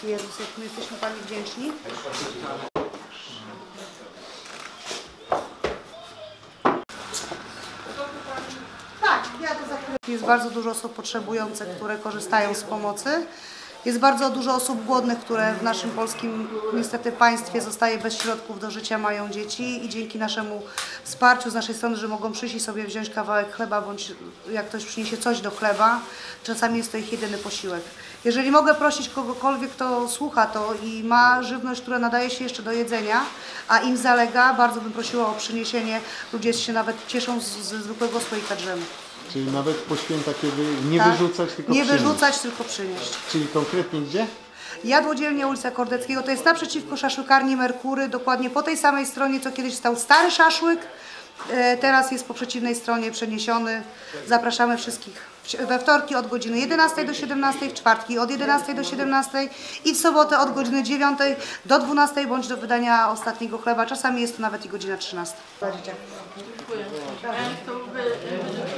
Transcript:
Jezus, jak my jesteśmy Pani wdzięczni. Tak, ja to zakryję. Jest bardzo dużo osób potrzebujących, które korzystają z pomocy. Jest bardzo dużo osób głodnych, które w naszym polskim niestety państwie zostaje bez środków do życia, mają dzieci i dzięki naszemu wsparciu z naszej strony, że mogą przyjść i sobie wziąć kawałek chleba, bądź jak ktoś przyniesie coś do chleba, czasami jest to ich jedyny posiłek. Jeżeli mogę prosić kogokolwiek, kto słucha to i ma żywność, która nadaje się jeszcze do jedzenia, a im zalega, bardzo bym prosiła o przyniesienie. Ludzie się nawet cieszą ze zwykłego słoika drzemu. Czyli nawet po święta, kiedy nie Tak? wyrzucać, tylko nie przynieść. wyrzucać, tylko przynieść. Czyli konkretnie gdzie? Jadłodzielnia ulica Kordeckiego, to jest naprzeciwko szaszłykarni Merkury, dokładnie po tej samej stronie, co kiedyś stał stary szaszłyk. Teraz jest po przeciwnej stronie przeniesiony. Zapraszamy wszystkich we wtorki od godziny 11 do 17, w czwartki od 11 do 17 i w sobotę od godziny 9 do 12 bądź do wydania ostatniego chleba. Czasami jest to nawet i godzina 13. Dziękuję. To